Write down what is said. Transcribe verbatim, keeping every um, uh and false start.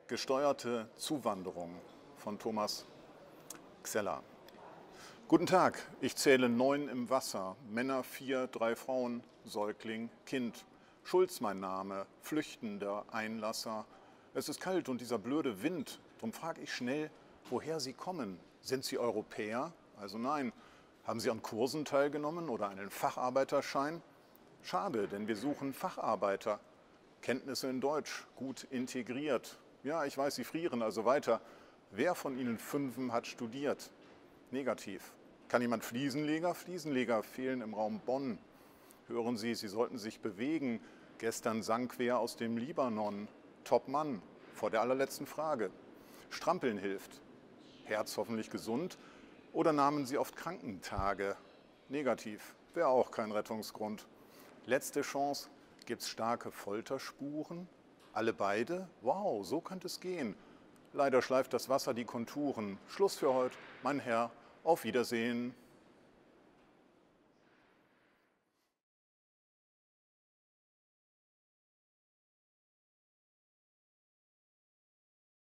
Gesteuerte Zuwanderung von Thomas Xeller. Guten Tag, ich zähle neun im Wasser, Männer vier, drei Frauen, Säugling, Kind. Schulz mein Name, Flüchtender, Einlasser. Es ist kalt und dieser blöde Wind, drum frag ich schnell, woher Sie kommen. Sind Sie Europäer? Also nein. Haben Sie an Kursen teilgenommen oder einen Facharbeiterschein? Schade, denn wir suchen Facharbeiter. Kenntnisse in Deutsch, gut integriert. Ja, ich weiß, Sie frieren, also weiter. Wer von Ihnen Fünfen hat studiert? Negativ. Kann jemand Fliesenleger? Fliesenleger fehlen im Raum Bonn. Hören Sie, Sie sollten sich bewegen. Gestern sank wer aus dem Libanon. Top Mann, vor der allerletzten Frage. Strampeln hilft. Herz hoffentlich gesund. Oder nahmen Sie oft Krankentage? Negativ, wäre auch kein Rettungsgrund. Letzte Chance, gibt's starke Folterspuren? Alle beide? Wow, so könnte es gehen. Leider schleift das Wasser die Konturen. Schluss für heute, mein Herr, auf Wiedersehen.